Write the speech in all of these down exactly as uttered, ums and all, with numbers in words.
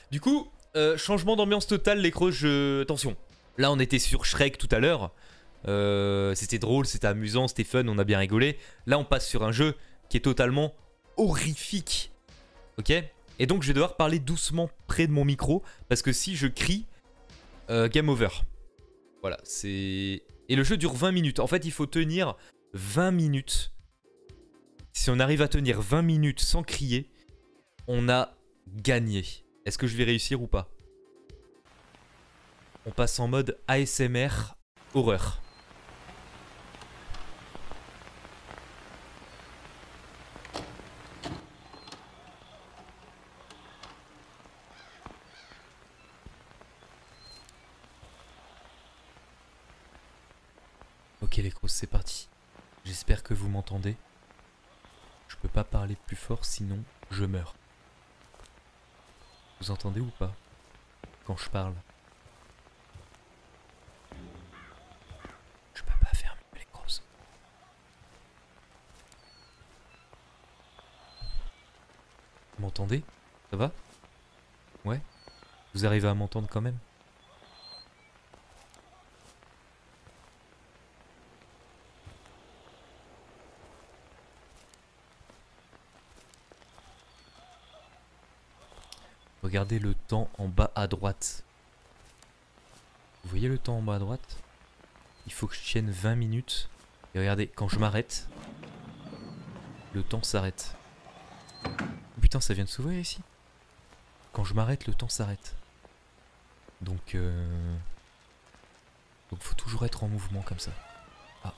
Du coup, euh, changement d'ambiance totale, les croches, je... attention. Là, on était sur Shrek tout à l'heure. Euh, c'était drôle, c'était amusant, c'était fun, on a bien rigolé. Là, on passe sur un jeu qui est totalement horrifique. Ok? Et donc, je vais devoir parler doucement près de mon micro, parce que si je crie, euh, game over. Voilà, c'est... Et le jeu dure vingt minutes. En fait, il faut tenir vingt minutes. Si on arrive à tenir vingt minutes sans crier, on a gagné. Est-ce que je vais réussir ou pas? On passe en mode A S M R horreur. Ok les grosses, c'est parti. J'espère que vous m'entendez. Je peux pas parler plus fort sinon je meurs. Vous entendez ou pas quand je parle? Je peux pas faire mieux les grosses. Vous m'entendez? Ça va? Ouais? Vous arrivez à m'entendre quand même? Regardez le temps en bas à droite. Vous voyez le temps en bas à droite? Il faut que je tienne vingt minutes. Et regardez, quand je m'arrête, le temps s'arrête. Oh putain, ça vient de s'ouvrir ici. Quand je m'arrête, le temps s'arrête. Donc, euh... Donc faut toujours être en mouvement comme ça. Ah.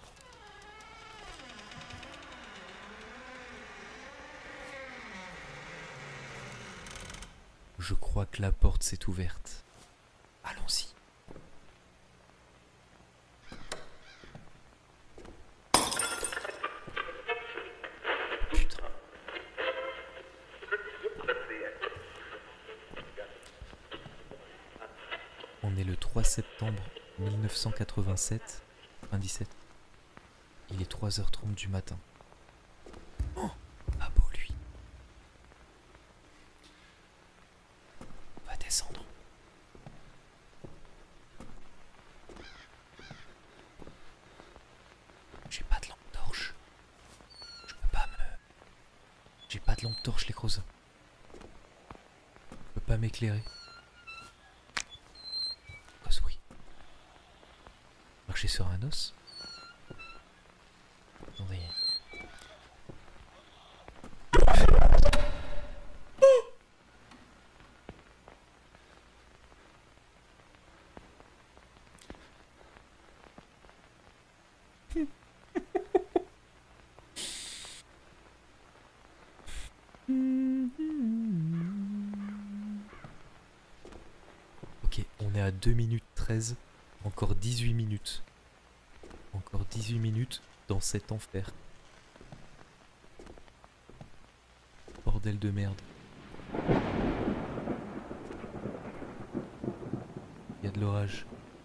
Je crois que la porte s'est ouverte. Allons-y. Putain. On est le trois septembre mille neuf cent quatre-vingt-sept. vingt-dix-sept. Il est trois heures trente du matin. Oh, pas beau lui. On va descendre. J'ai pas de lampe torche. Je peux pas me... J'ai pas de lampe torche les crozes. Je peux pas m'éclairer. Quoi ce bruit? Marcher sur un os? Attendez. Ok, on est à deux minutes treize. Encore dix-huit minutes. Encore dix-huit minutes dans cet enfer. Bordel de merde. Il y a de l'orage.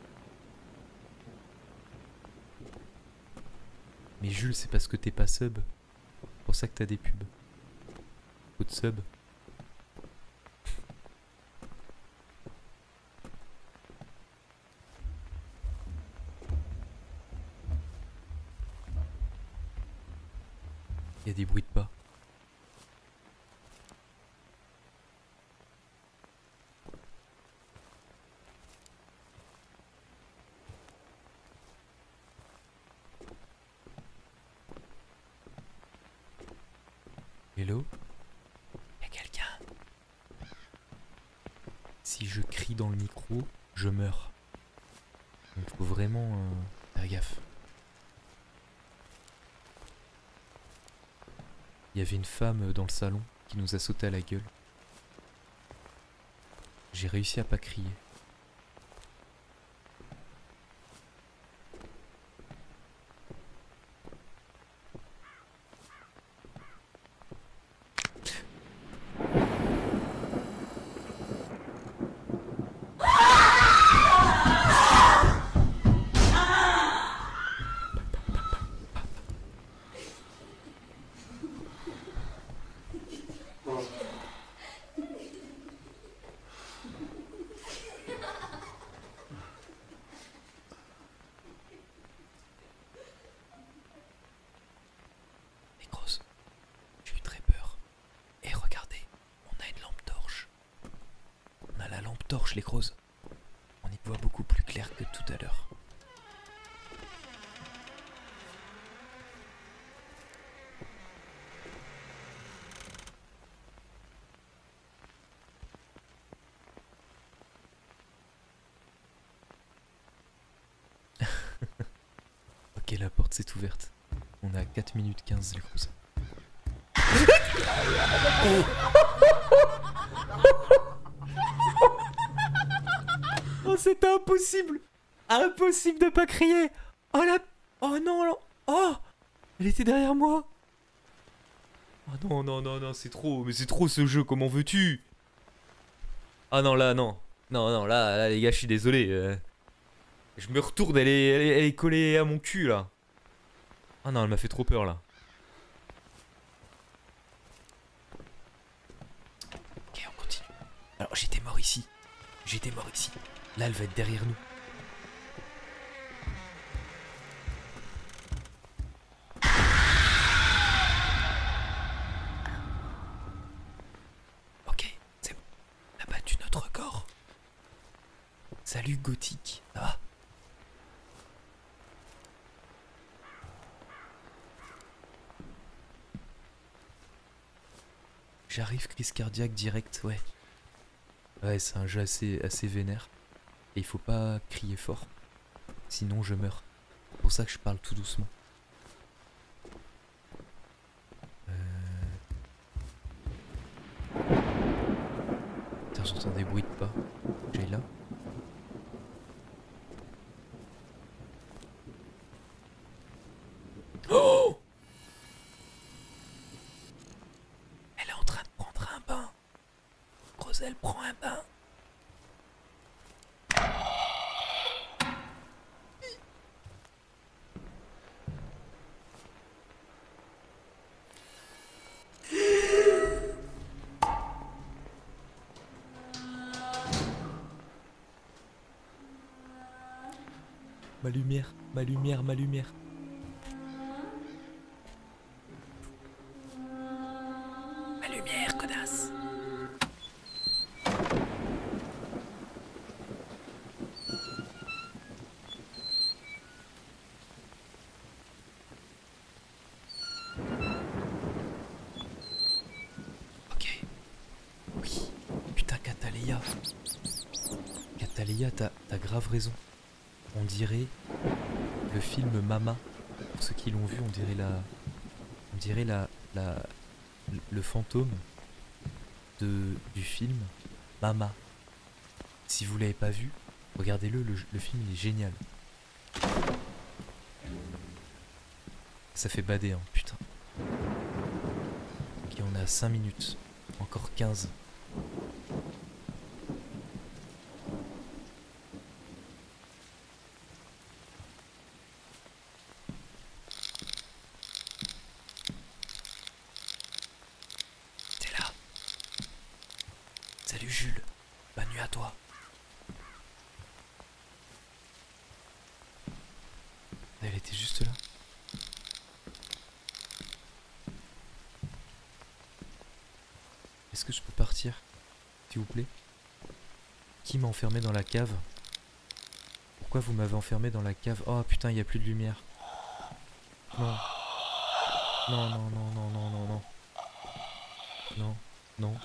Mais Jules, c'est parce que t'es pas sub. C'est pour ça que t'as des pubs. Faut de sub. Il y a des bruits de pas. Hello? Y'a quelqu'un? Si je crie dans le micro, je meurs. Donc faut vraiment euh, faire gaffe. Il y avait une femme dans le salon qui nous a sauté à la gueule. J'ai réussi à pas crier. lampe torche, les crozes. On y voit beaucoup plus clair que tout à l'heure. Ok, la porte s'est ouverte. On est à quatre minutes quinze, les crozes. Oh, c'était impossible. Impossible de pas crier. Oh la... Oh non, non. Oh, elle était derrière moi. Oh non, non, non, non, c'est trop. Mais c'est trop ce jeu, comment veux-tu? Ah non, là, non. Non, non, là, là, les gars, je suis désolé. euh. Je me retourne, elle est, elle, est, elle est collée à mon cul, là. Ah non, elle m'a fait trop peur, là. Ok, on continue. Alors, j'étais mort ici. J'étais mort ici. Là, elle va être derrière nous. Ok, c'est bon. On a battu notre record. Salut, Gothique. Ça va? J'arrive, crise cardiaque direct, ouais. Ouais, c'est un jeu assez, assez vénère. Et il faut pas crier fort. Sinon je meurs. C'est pour ça que je parle tout doucement. Euh... Putain, j'entends des bruits de pas. J'aille là. Oh! Elle est en train de prendre un bain. Roselle prend un bain. Ma lumière, ma lumière, ma lumière. Ma lumière, connasse. Ok. Oui. Putain, Cataléa. Cataléa, t'as t'as grave raison. On dirait le film Mama. Pour ceux qui l'ont vu, on dirait la, on dirait la, la, le fantôme de du film Mama. Si vous l'avez pas vu, regardez-le. Le, le film il est génial. Ça fait bader, hein, putain. Ok, on est à cinq minutes, encore quinze. Salut Jules, bonne nuit à toi. Elle était juste là. Est-ce que je peux partir, s'il vous plaît? Qui m'a enfermé dans la cave? Pourquoi vous m'avez enfermé dans la cave? Oh putain, il n'y a plus de lumière. Non. Non, non, non, non, non, non, non. Non, non.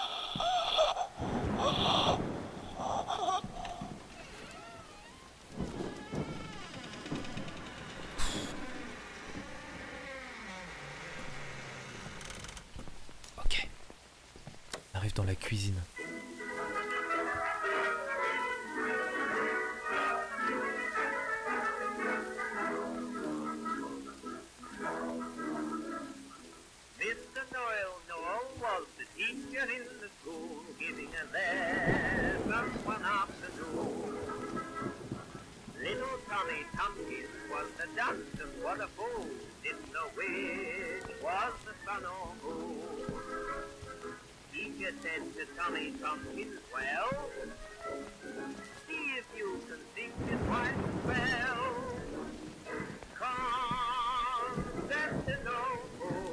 Ok. On arrive dans la cuisine.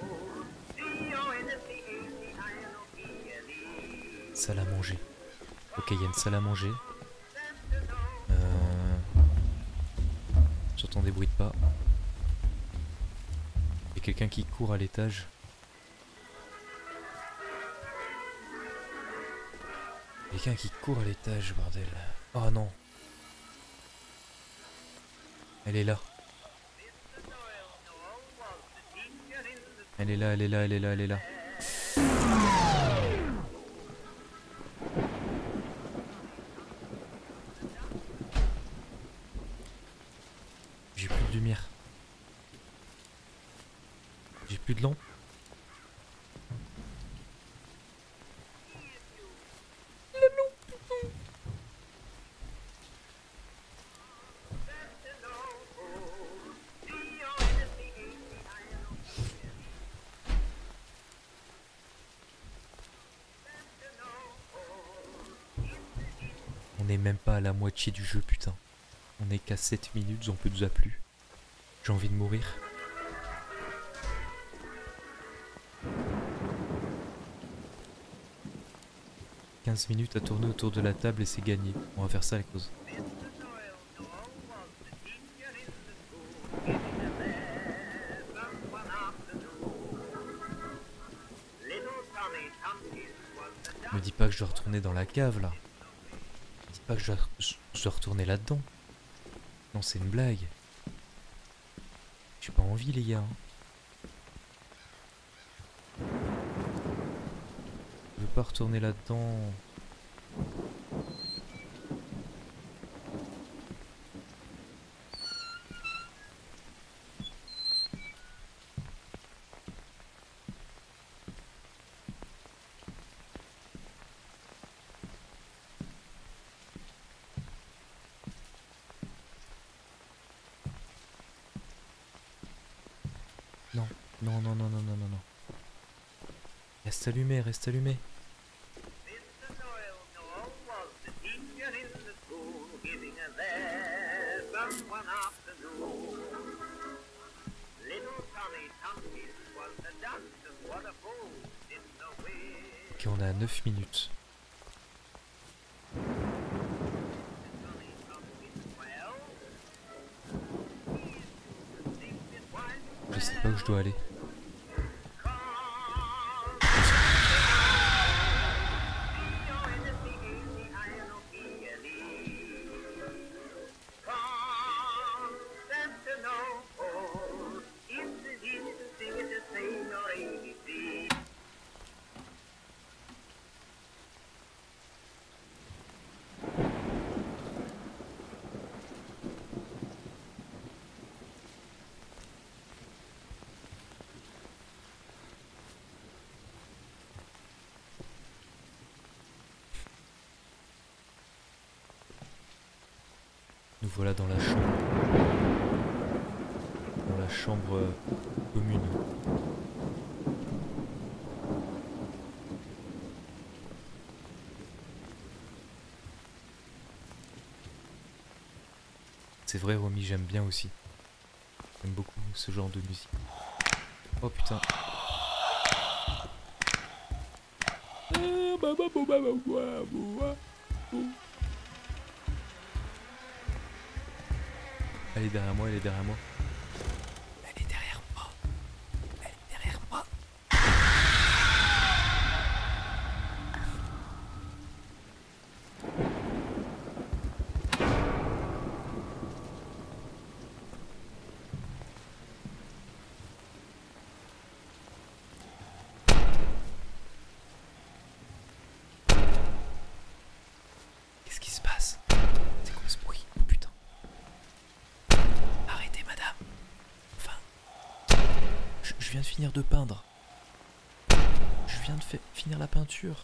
Salle à manger. Ok, il y a une salle à manger. Euh... J'entends des bruits de pas. Il y a quelqu'un qui court à l'étage. Quelqu'un qui court à l'étage, bordel. Oh non. Elle est là. Elle est là, elle est là, elle est là, elle est là. J'ai plus de lumière. J'ai plus de lampe. On n'est même pas à la moitié du jeu, putain. On est qu'à sept minutes, j'en peux déjà plus. J'ai envie de mourir. quinze minutes à tourner autour de la table et c'est gagné. On va faire ça à cause. Me dis pas que je dois retourner dans la cave là. Me dis pas que je dois, je, je dois retourner là-dedans. Non, c'est une blague. J'ai pas envie les gars. Je veux pas retourner là-dedans. Non, non, non, non, non, non, non, non. Reste allumé, reste allumé. Ok, on est à neuf minutes. Je sais pas où je dois aller. Nous voilà dans la chambre. Dans la chambre euh, commune. C'est vrai, Romy, j'aime bien aussi. J'aime beaucoup ce genre de musique. Oh putain. Elle est derrière moi, elle est derrière moi. Elle est derrière moi. Elle est derrière moi. Qu'est-ce qui se passe? C'est quoi ce bruit? Oh putain. Arrêtez madame. Enfin. Je, je viens de finir de peindre. Je viens de finir la peinture.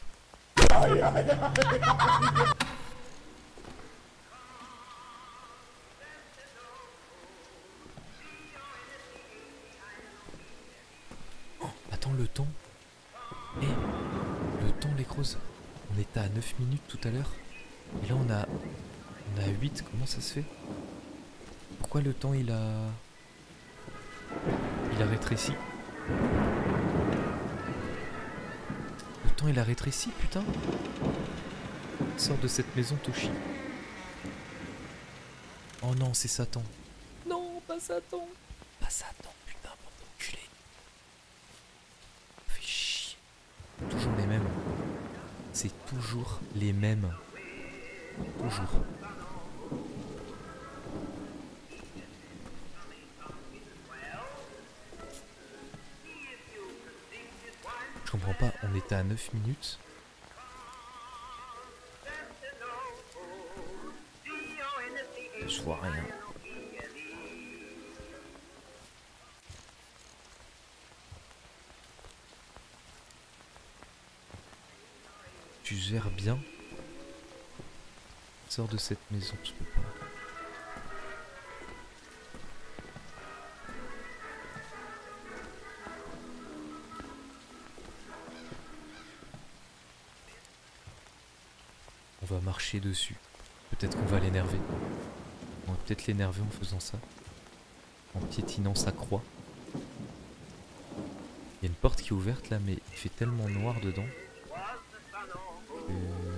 Oh, attends le temps. Eh, le temps les crozes. On était à neuf minutes tout à l'heure. Et là on a on a huit, comment ça se fait? Pourquoi le temps il a il a rétréci? Le temps il a rétréci, putain. Sors de cette maison, Toshi. Oh non, c'est Satan. Non, pas Satan. Pas Satan, putain, bande d'enculé. Fais chier. Toujours les mêmes. C'est toujours les mêmes. Toujours. Je comprends pas, on était à neuf minutes. Je vois rien. Tu gères bien. Sors de cette maison, je peux pas. On va marcher dessus. Peut-être qu'on va l'énerver. On va peut-être l'énerver en faisant ça. En piétinant sa croix. Il y a une porte qui est ouverte là, mais il fait tellement noir dedans. Que...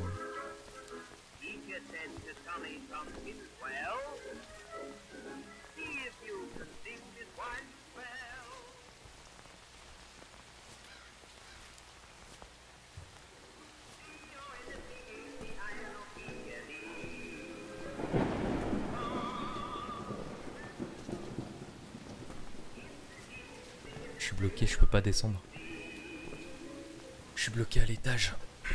Je suis bloqué, je peux pas descendre. Je suis bloqué à l'étage.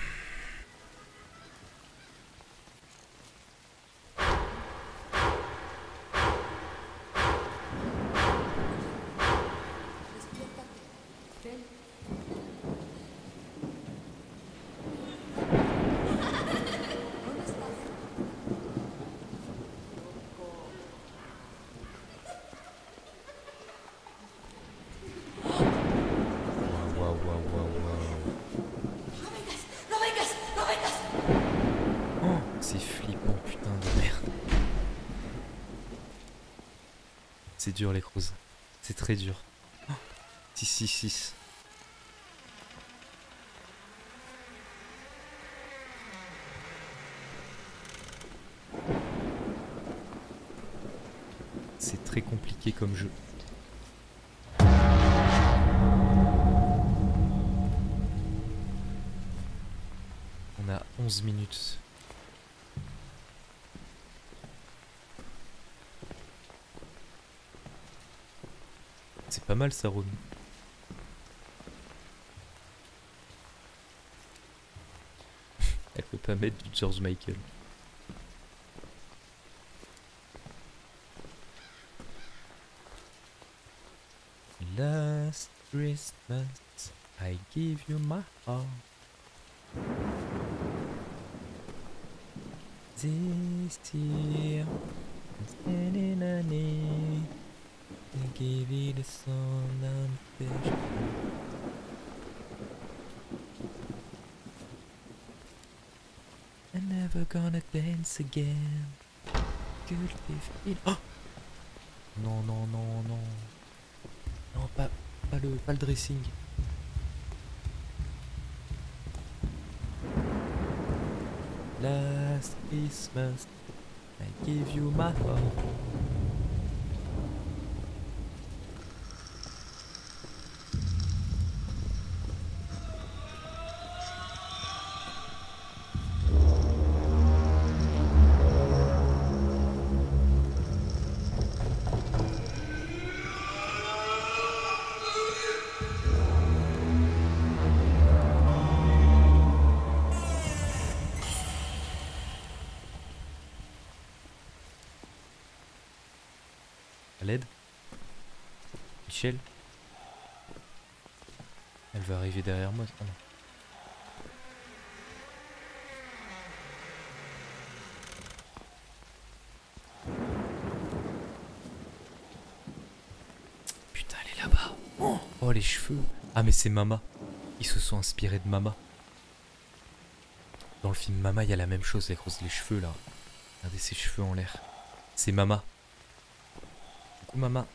C'est dur les crozes, c'est très dur. Oh, six six six. C'est très compliqué comme jeu. On a onze minutes. C'est pas mal ça, Romy. Elle peut pas mettre du George Michael. Last Christmas, I give you my heart. This year, I'm standing on it. I give you the song I'm fish. I'm never gonna dance again. Good fifteen. Oh non, non, non, non. Non, pas, pas, le, pas le dressing. Last Christmas, I give you my heart. À l'aide. Michel. Elle va arriver derrière moi. Oh non. Putain, elle est là-bas. Oh, oh, les cheveux. Ah mais c'est Mama. Ils se sont inspirés de Mama. Dans le film Mama, il y a la même chose, les grosses, les cheveux là. Regardez ses cheveux en l'air. C'est Mama. Coucou Mama.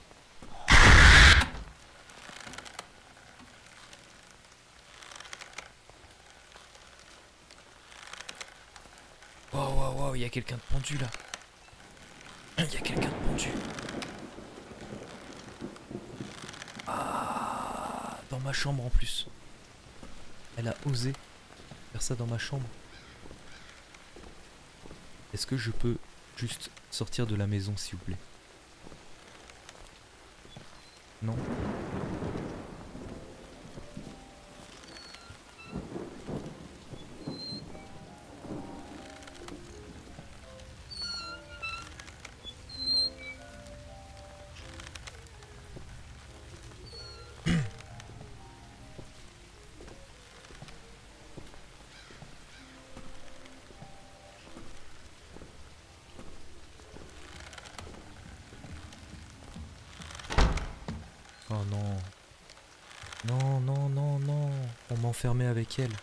wow, il y a quelqu'un de pendu là. Il y a quelqu'un de pendu. Ah, dans ma chambre en plus. Elle a osé faire ça dans ma chambre. Est-ce que je peux juste sortir de la maison s'il vous plaît? Non. Oh non. Non, non, non, non. On m'enfermait avec elle.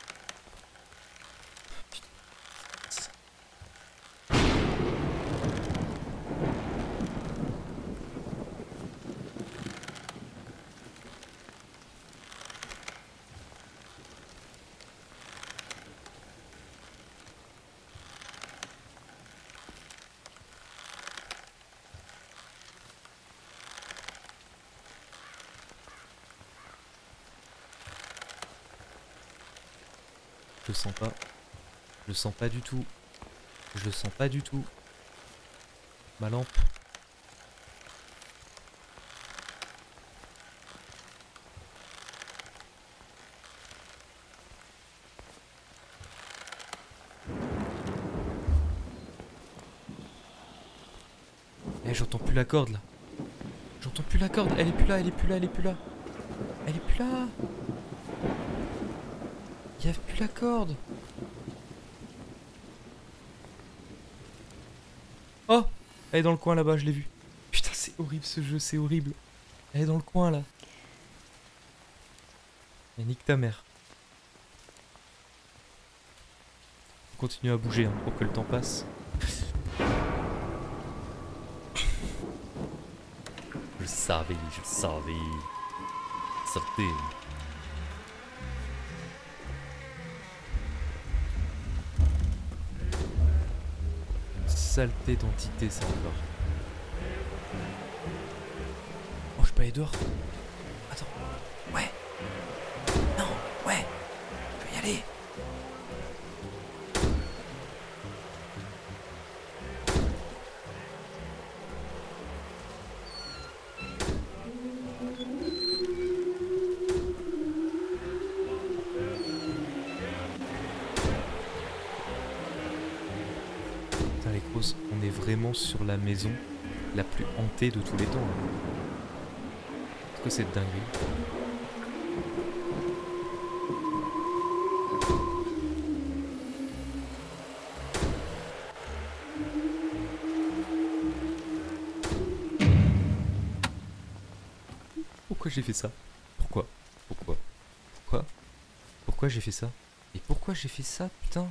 Je le sens pas. Je le sens pas du tout. Je le sens pas du tout. Ma lampe. Eh, j'entends plus la corde là. J'entends plus la corde. Elle est plus là, elle est plus là, elle est plus là. Elle est plus là. Il y a plus la corde. Oh, elle est dans le coin là-bas, je l'ai vue. Putain, c'est horrible ce jeu, c'est horrible. Elle est dans le coin là. Et nique ta mère. Faut continuer à bouger hein, pour que le temps passe. Je le savais, je le savais. Sortez. Saleté d'entité ça encore. Oh je peux aller dehors. Attends. Ouais. Non. Ouais. Je peux y aller. On est vraiment sur la maison la plus hantée de tous les temps. Est-ce que c'est dingue? Pourquoi j'ai fait ça? Pourquoi? Pourquoi? Pourquoi? Pourquoi j'ai fait ça? Et pourquoi j'ai fait ça, putain?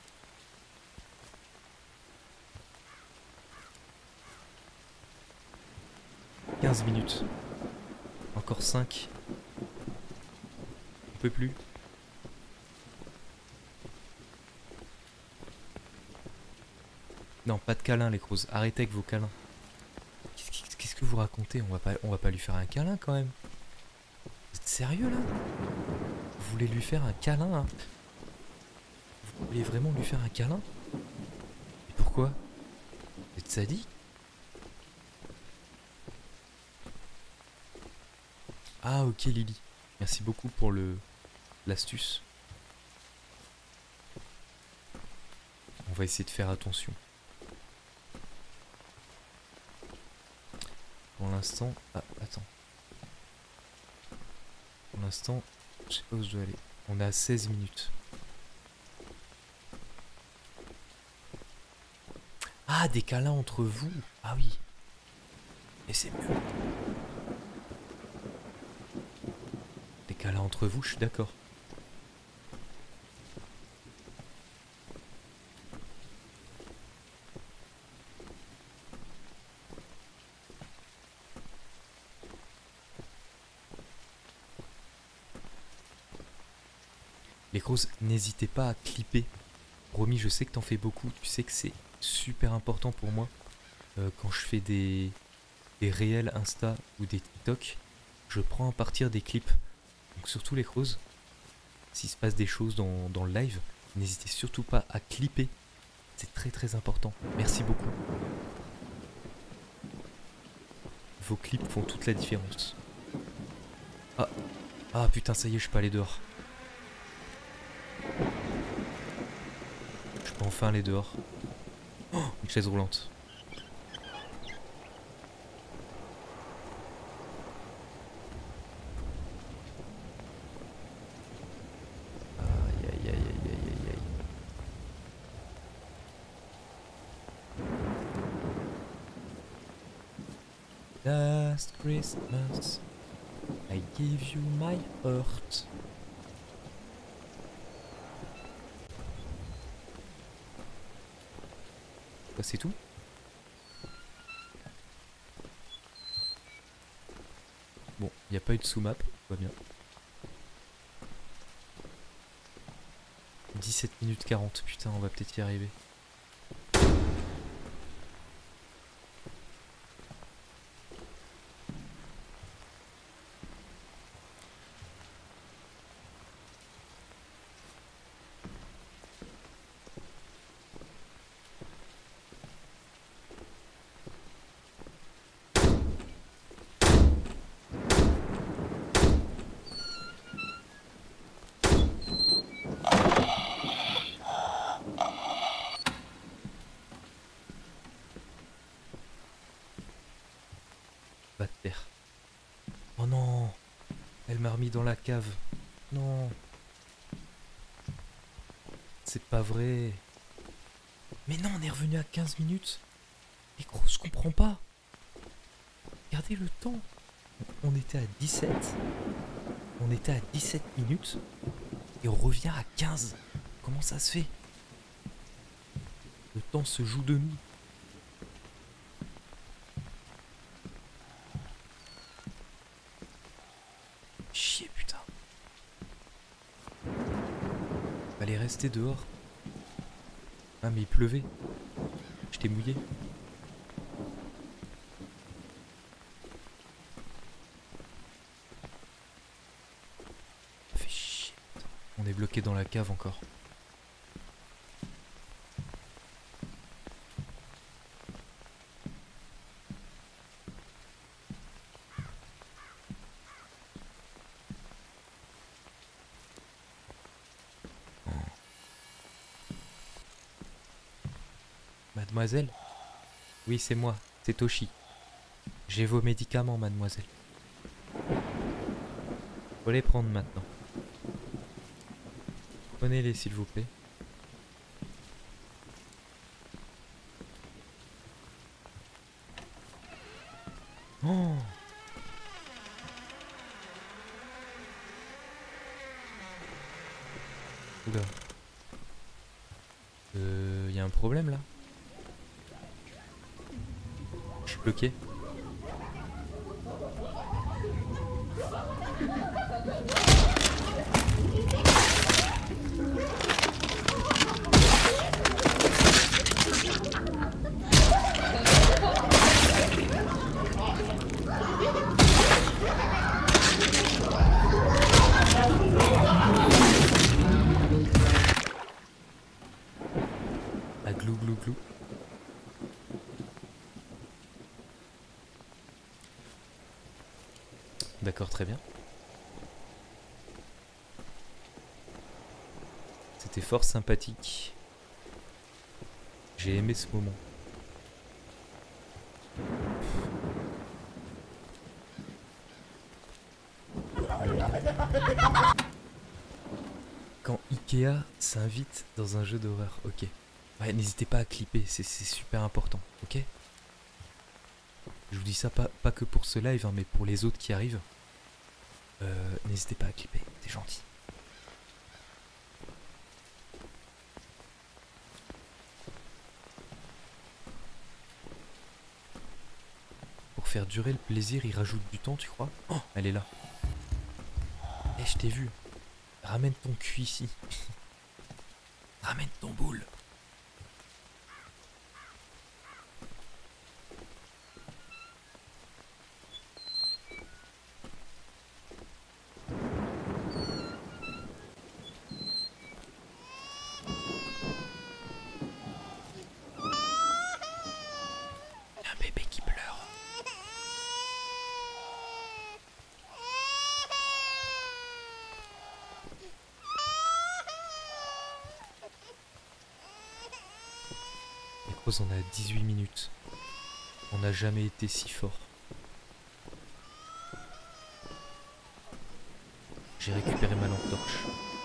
quinze minutes. Encore cinq. On peut plus. Non, pas de câlin les crozes. Arrêtez avec vos câlins. Qu'est-ce que vous racontez? On va pas, on va pas lui faire un câlin quand même. Vous êtes sérieux là? Vous voulez lui faire un câlin hein? Vous voulez vraiment lui faire un câlin? Et pourquoi? Vous êtes sadique? Ah ok Lily, merci beaucoup pour le l'astuce. On va essayer de faire attention. Pour l'instant... Ah attends. Pour l'instant, je sais pas où je dois aller. On est à seize minutes. Ah des câlins entre vous. Ah oui. Et c'est mieux. Là entre vous, je suis d'accord. Les grosses, n'hésitez pas à clipper. Romy, je sais que t'en fais beaucoup, tu sais que c'est super important pour moi. Euh, quand je fais des, des réels Insta ou des TikTok, je prends à partir des clips. Donc surtout les creuses, s'il se passe des choses dans, dans le live, n'hésitez surtout pas à clipper. C'est très très important. Merci beaucoup. Vos clips font toute la différence. Ah, ah putain, ça y est, je peux aller dehors. Je peux enfin aller dehors. Oh, une chaise roulante. Aïe aïe aïe aïe aïe aïe aïe. Last Christmas, I give you my heart. Bah, c'est tout. Bon, il n'y a pas eu de sous-map, tout va bien. dix-sept minutes quarante, putain, on va peut-être y arriver. Va te taire. Oh non, elle m'a remis dans la cave. Non. C'est pas vrai. Mais non, on est revenu à quinze minutes. Mais gros, je comprends pas. Regardez le temps. On était à dix-sept. On était à dix-sept minutes. Et on revient à quinze. Comment ça se fait? Le temps se joue de nous. Chier, putain. Fallait rester dehors. Ah, mais il pleuvait. J'étais mouillé. Ça fait chier. Putain. On est bloqué dans la cave encore. Mademoiselle? Oui, c'est moi, c'est Toshi. J'ai vos médicaments, mademoiselle. Faut les prendre maintenant. Prenez-les, s'il vous plaît. Oh! Oula. Euh... Y a un problème, là? Je suis bloqué. Ah, glou glou glou. D'accord, très bien. C'était fort sympathique. J'ai aimé ce moment. Quand Ikea s'invite dans un jeu d'horreur, ok. Ouais, n'hésitez pas à clipper, c'est super important, ok? Je vous dis ça pas, pas que pour ce live, hein, mais pour les autres qui arrivent. Euh, n'hésitez pas à clipper, c'est gentil. Pour faire durer le plaisir, il rajoute du temps, tu crois? Oh, elle est là. Eh, je t'ai vu. Ramène ton cul ici. Ramène ton boule. On est à dix-huit minutes. On n'a jamais été si fort. J'ai récupéré ma lampe torche.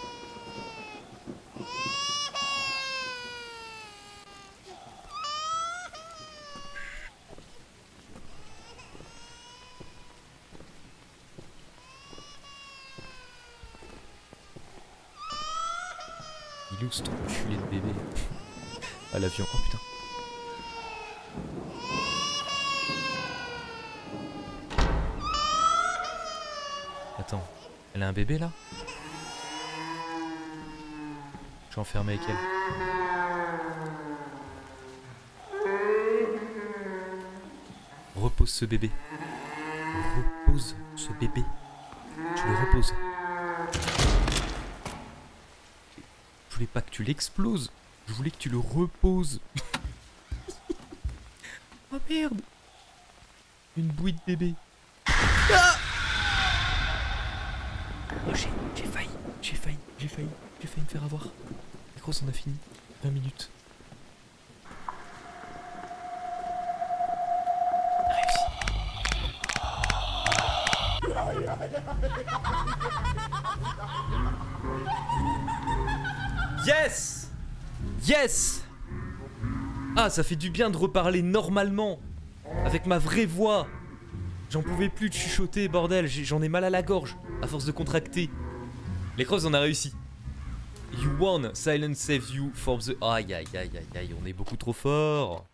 Il est où cet enculé de bébé? Ah l'avion, oh putain. Attends, elle a un bébé là? Je suis enfermé avec elle. Repose ce bébé. Repose ce bébé. Tu le reposes. Je voulais pas que tu l'exploses. Je voulais que tu le reposes. Oh merde. Une bouille de bébé. Ah oh j'ai j'ai failli. J'ai failli. J'ai failli. J'ai failli me faire avoir. Les grosses on a fini. vingt minutes. Yes! Yes! Ah, ça fait du bien de reparler normalement, avec ma vraie voix. J'en pouvais plus de chuchoter, bordel, j'en ai mal à la gorge, à force de contracter. Les crosses, on a réussi. You won, silence save you for the... Aïe, aïe, aïe, aïe, aïe, on est beaucoup trop fort.